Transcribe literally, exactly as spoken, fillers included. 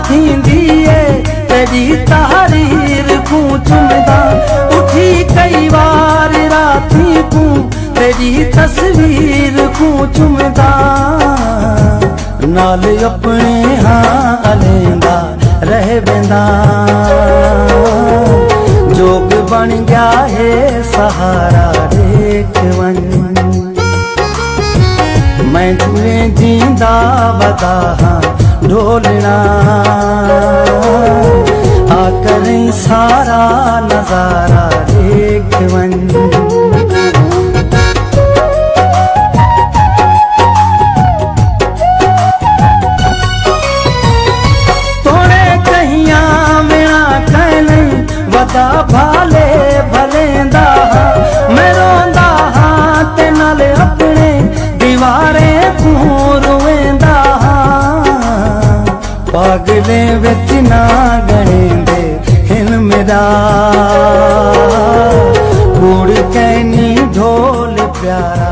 थींदी है तेरी तहरीर को चुमदा उठी कई बार राती को तेरी तस्वीर को चुमदा नाल अपने हाँ लेंदा रह बेंदा जोग बन गया है सहारा देख वन मैं तुम्हें जींदा बता ढोलना आकर सारा नजारा देख वन तोड़े कहिया मेरा कहने वदा भाले भलेंदा मैं रोंदा हाँ ते नाले अपने दीवारे रोवेंदा पागले विच ना गणेंदे हिन मेरा कूड़ कहनी ढोल प्यारा।